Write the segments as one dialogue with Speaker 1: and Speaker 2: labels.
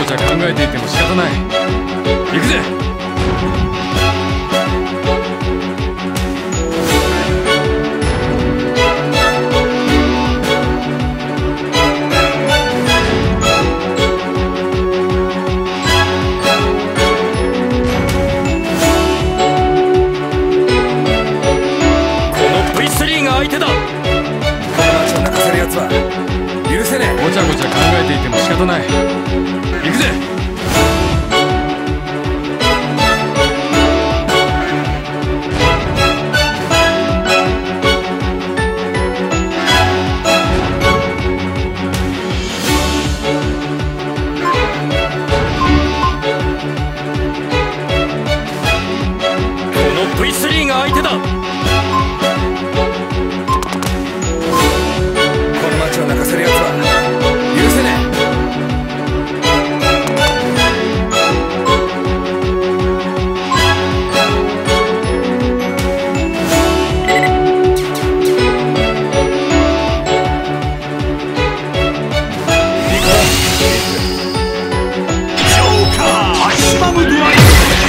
Speaker 1: ちゃ考えていても仕方ない。行くぜ。
Speaker 2: 相手だ。この町を泣かせるやつは許せねえ。
Speaker 1: ごちゃごちゃ考えていても仕方ない。行くぜ。
Speaker 2: この V3 が相手だ。泣かせるやつは許せねえ。ジョーカーマキシマムドライブ。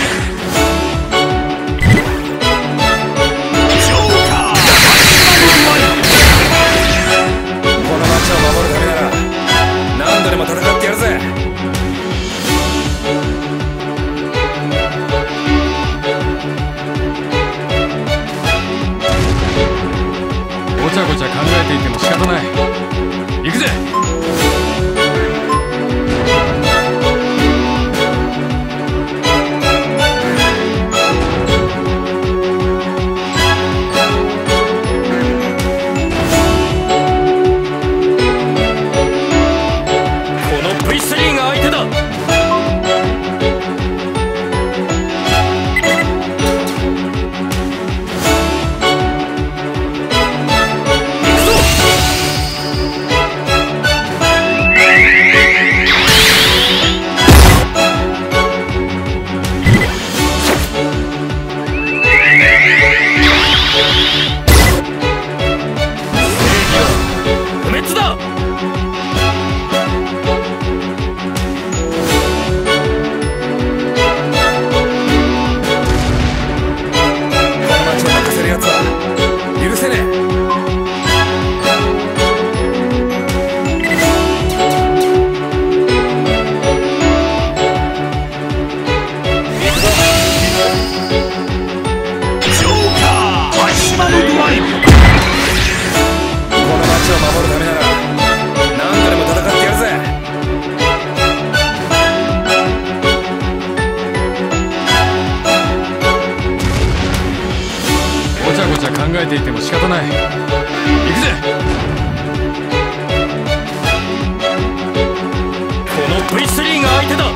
Speaker 1: ごちゃごちゃ考えていても仕方ない。行くぜ。
Speaker 2: この V3 が相手だ。
Speaker 1: 考えていても仕方ない。行くぜ。
Speaker 2: この V3 が相手だ。